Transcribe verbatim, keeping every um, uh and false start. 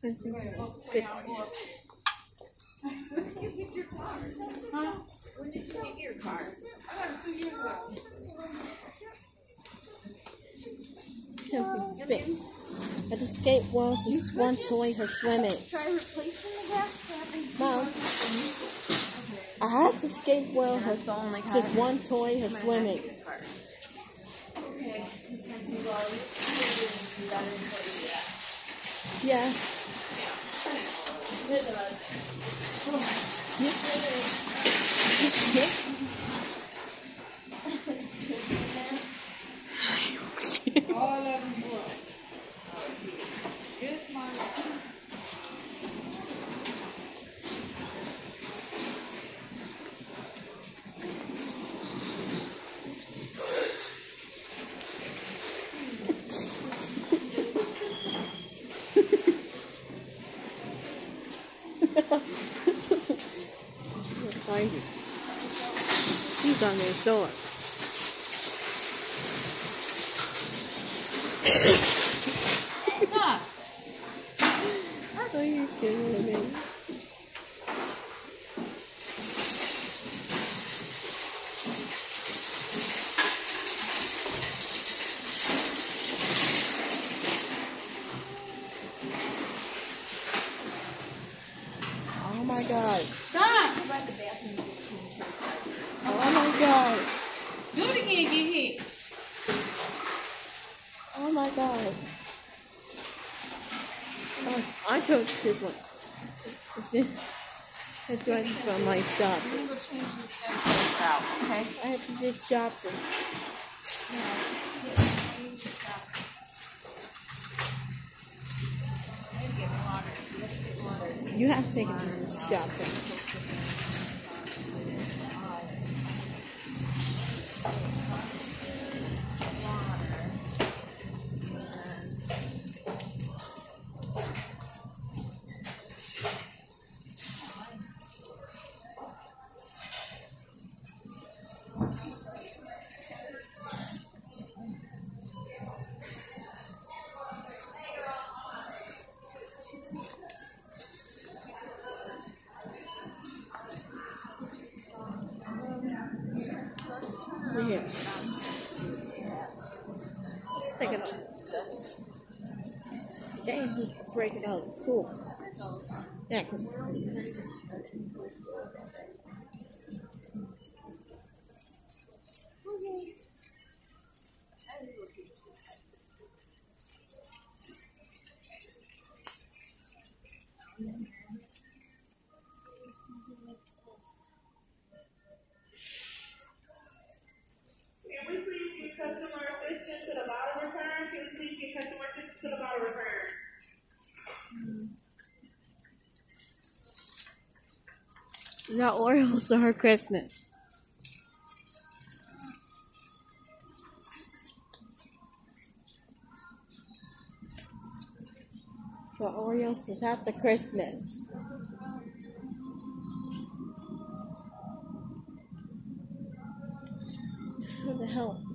This is spits. When did you get your car? Huh? When did you get your car? I got it two years ago. Spits. At the skate world, just one toy for swimming. Try replacing the gas. Mom, I had to skate world with just one toy for swimming. Okay. Yeah. All of them broke. Just my Find her. She's on this door. Stop. Are you kidding me? Oh my God. Stop. Oh my God. Do it again, get hit. Oh my God. Oh, I took this one. That's why it's from my shop. I'm going to go change this guy's out, okay? I had to just shop them. You have to take it to the shop them. So here. Let's take it out of stuff. They need to break it out of school. Yeah, because this. Can we please get customer assistance to the bottle return? Can we please get customer assistance to the bottle return? The Orioles are Christmas. The Orioles is after Christmas. What the hell?